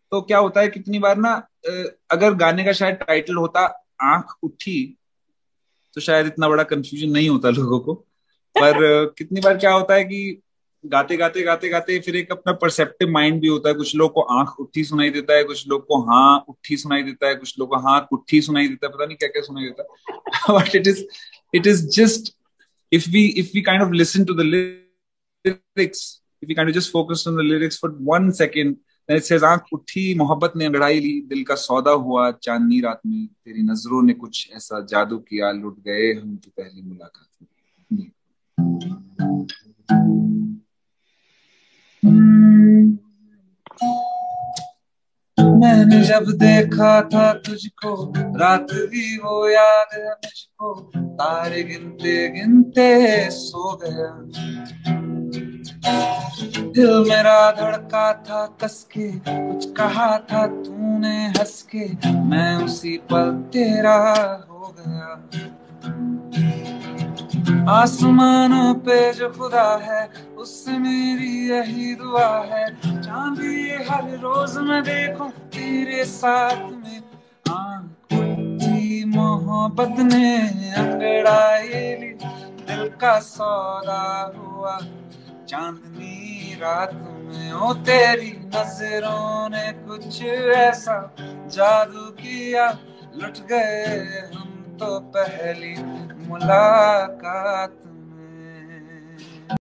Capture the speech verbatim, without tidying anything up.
तो क्या होता है कितनी बार ना, अ, अगर गाने का शायद टाइटल होता आंख उठी, तो शायद इतना बड़ा कंफ्यूजन नहीं होता लोगों को। पर अ, कितनी बार क्या होता है कि गाते गाते गाते गाते फिर एक अपना परसेप्टिव माइंड भी होता है। कुछ लोग को आंख उठी सुनाई देता है, कुछ लोग को हाँ उठी सुनाई देता है, कुछ लोग को हाँ कुट्ठी सुनाई देता है, पता नहीं क्या क्या सुनाई देता है। But it is it is just, if we if we kind of listen to the lyrics, if we kind of just focus on the lyrics for one second, then it says आंख उठी मोहब्बत ने अंगड़ाई ली, दिल का सौदा हुआ चांदनी रात में, तेरी नजरों ने कुछ ऐसा जादू किया, लुट गए हम तो पहली मुलाकात में। मैंने जब देखा था तुझको, रात भी वो याद है मुझको, तारे गिनते गिनते सो गया। दिल मेरा धड़का था कस के, कुछ कहा था तूने हंस के, मैं उसी पल तेरा हो गया। आसमानों पे जो खुदा है, उससे मेरी यही दुआ है, चांद ये हर रोज मैं देखूं तेरे साथ में। आंख की मोहब्बत ने अंगड़ाई ली, दिल का सौदा हुआ चांदनी रात में, ओ तेरी नजरों ने कुछ ऐसा जादू किया, लुट गए हम तो पहली मुलाकात